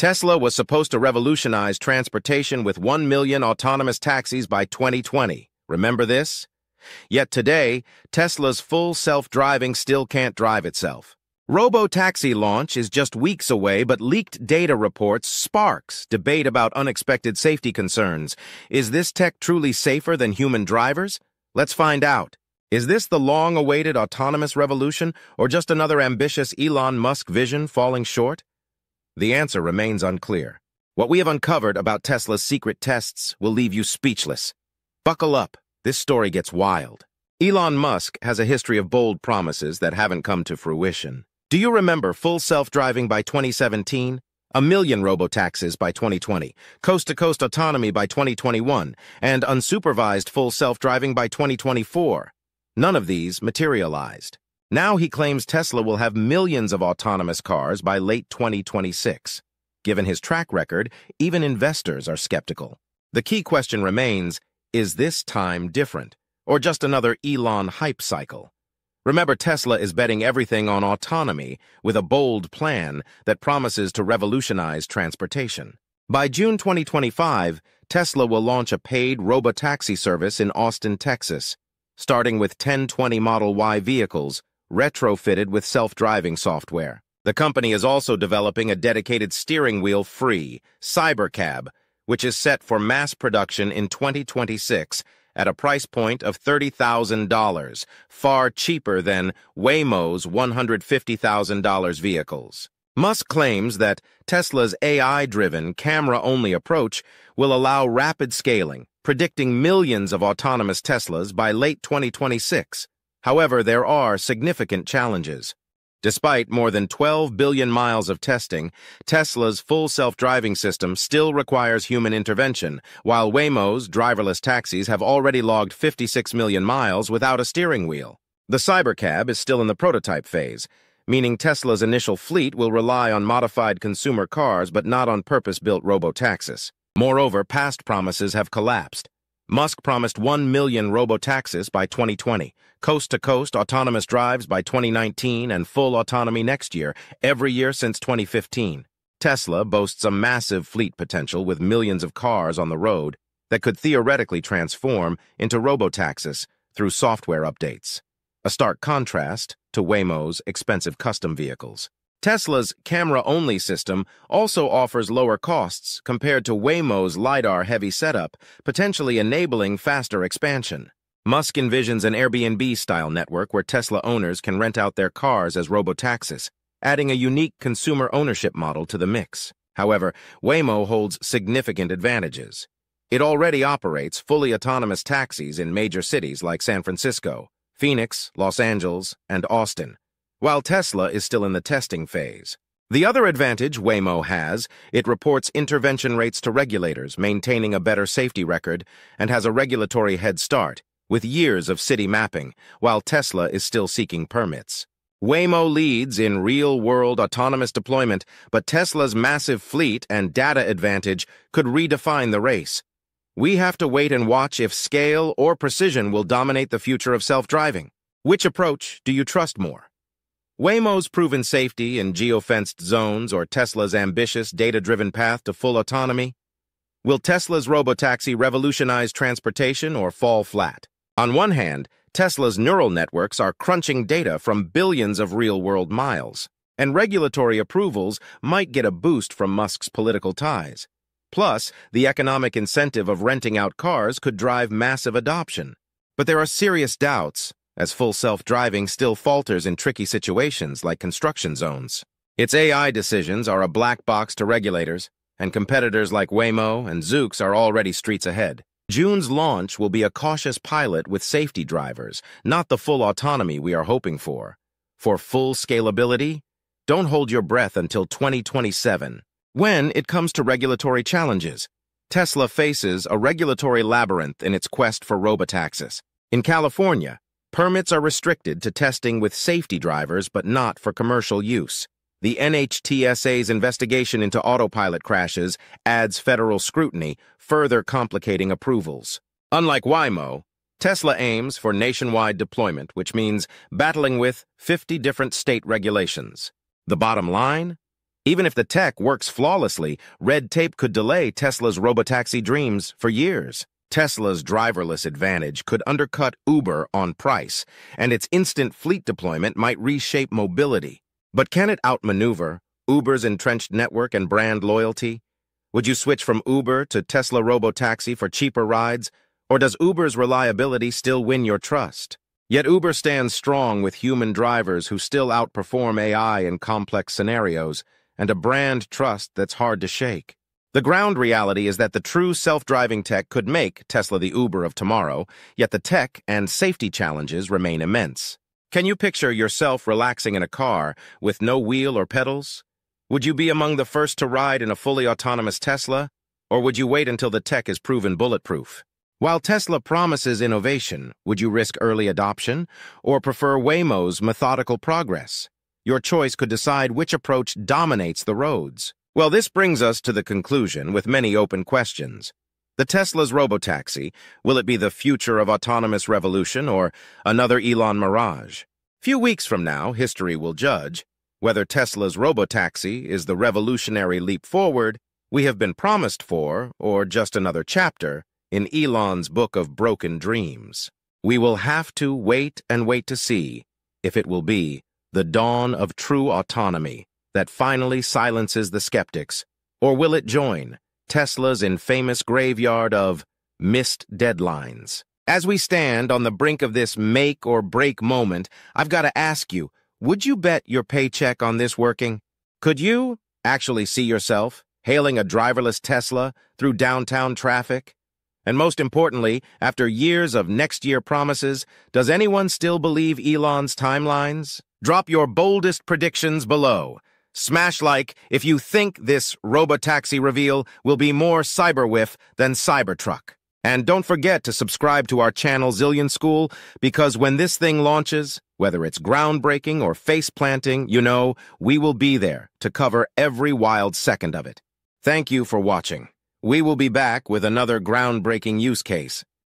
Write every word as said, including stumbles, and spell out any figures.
Tesla was supposed to revolutionize transportation with one million autonomous taxis by twenty twenty. Remember this? Yet today, Tesla's full self-driving still can't drive itself. ROBOTAXI launch is just weeks away, but leaked data reports sparks debate about unexpected safety concerns. Is this tech truly safer than human drivers? Let's find out. Is this the long-awaited autonomous revolution, or just another ambitious Elon Musk vision falling short? The answer remains unclear. What we have uncovered about Tesla's secret tests will leave you speechless. Buckle up, this story gets wild. Elon Musk has a history of bold promises that haven't come to fruition. Do you remember full self-driving by twenty seventeen? A million robotaxis by twenty twenty, coast-to-coast autonomy by twenty twenty-one, and unsupervised full self-driving by twenty twenty-four? None of these materialized. Now he claims Tesla will have millions of autonomous cars by late twenty twenty-six. Given his track record, even investors are skeptical. The key question remains, is this time different, or just another Elon hype cycle? Remember, Tesla is betting everything on autonomy with a bold plan that promises to revolutionize transportation. By June twenty twenty-five, Tesla will launch a paid robotaxi service in Austin, Texas, starting with ten twenty Model Y vehicles, retrofitted with self-driving software. The company is also developing a dedicated steering wheel-free Cybercab, which is set for mass production in twenty twenty-six at a price point of thirty thousand dollars, far cheaper than Waymo's one hundred fifty thousand dollars vehicles. Musk claims that Tesla's A I-driven, camera-only approach will allow rapid scaling, predicting millions of autonomous Teslas by late twenty twenty-six. However, there are significant challenges. Despite more than twelve billion miles of testing, Tesla's full self-driving system still requires human intervention, while Waymo's driverless taxis have already logged fifty-six million miles without a steering wheel. The Cybercab is still in the prototype phase, meaning Tesla's initial fleet will rely on modified consumer cars but not on purpose-built robotaxis. Moreover, past promises have collapsed. Musk promised one million robotaxis by twenty twenty, coast-to-coast autonomous drives by twenty nineteen, and full autonomy next year, every year since twenty fifteen. Tesla boasts a massive fleet potential with millions of cars on the road that could theoretically transform into robotaxis through software updates. A stark contrast to Waymo's expensive custom vehicles. Tesla's camera-only system also offers lower costs compared to Waymo's LiDAR-heavy setup, potentially enabling faster expansion. Musk envisions an Airbnb-style network where Tesla owners can rent out their cars as robotaxis, adding a unique consumer ownership model to the mix. However, Waymo holds significant advantages. It already operates fully autonomous taxis in major cities like San Francisco, Phoenix, Los Angeles, and Austin, while Tesla is still in the testing phase. The other advantage Waymo has, it reports intervention rates to regulators, maintaining a better safety record, and has a regulatory head start, with years of city mapping, while Tesla is still seeking permits. Waymo leads in real-world autonomous deployment, but Tesla's massive fleet and data advantage could redefine the race. We have to wait and watch if scale or precision will dominate the future of self-driving. Which approach do you trust more? Waymo's proven safety in geofenced zones or Tesla's ambitious, data-driven path to full autonomy? Will Tesla's robotaxi revolutionize transportation or fall flat? On one hand, Tesla's neural networks are crunching data from billions of real-world miles, and regulatory approvals might get a boost from Musk's political ties. Plus, the economic incentive of renting out cars could drive massive adoption. But there are serious doubts, as full self-driving still falters in tricky situations like construction zones. Its A I decisions are a black box to regulators, and competitors like Waymo and Zoox are already streets ahead. June's launch will be a cautious pilot with safety drivers, not the full autonomy we are hoping for. For full scalability, don't hold your breath until twenty twenty-seven. When it comes to regulatory challenges, Tesla faces a regulatory labyrinth in its quest for robotaxis. In California, permits are restricted to testing with safety drivers but not for commercial use. The N H T S A's investigation into autopilot crashes adds federal scrutiny, further complicating approvals. Unlike Waymo, Tesla aims for nationwide deployment, which means battling with fifty different state regulations. The bottom line? Even if the tech works flawlessly, red tape could delay Tesla's robotaxi dreams for years. Tesla's driverless advantage could undercut Uber on price, and its instant fleet deployment might reshape mobility. But can it outmaneuver Uber's entrenched network and brand loyalty? Would you switch from Uber to Tesla ROBOTAXI for cheaper rides, or does Uber's reliability still win your trust? Yet Uber stands strong with human drivers who still outperform A I in complex scenarios, and a brand trust that's hard to shake. The ground reality is that the true self-driving tech could make Tesla the Uber of tomorrow, yet the tech and safety challenges remain immense. Can you picture yourself relaxing in a car with no wheel or pedals? Would you be among the first to ride in a fully autonomous Tesla, or would you wait until the tech is proven bulletproof? While Tesla promises innovation, would you risk early adoption, or prefer Waymo's methodical progress? Your choice could decide which approach dominates the roads. Well, this brings us to the conclusion with many open questions. The Tesla's robotaxi, will it be the future of autonomous revolution or another Elon mirage? Few weeks from now, history will judge whether Tesla's robotaxi is the revolutionary leap forward we have been promised for, or just another chapter in Elon's book of broken dreams. We will have to wait and wait to see if it will be the dawn of true autonomy that finally silences the skeptics, or will it join Tesla's infamous graveyard of missed deadlines? As we stand on the brink of this make-or-break moment, I've got to ask you, would you bet your paycheck on this working? Could you actually see yourself hailing a driverless Tesla through downtown traffic? And most importantly, after years of next-year promises, does anyone still believe Elon's timelines? Drop your boldest predictions below. Smash like if you think this robotaxi reveal will be more Cyberwhiff than Cybertruck. And don't forget to subscribe to our channel Zillion School, because when this thing launches, whether it's groundbreaking or face-planting, you know, we will be there to cover every wild second of it. Thank you for watching. We will be back with another groundbreaking use case.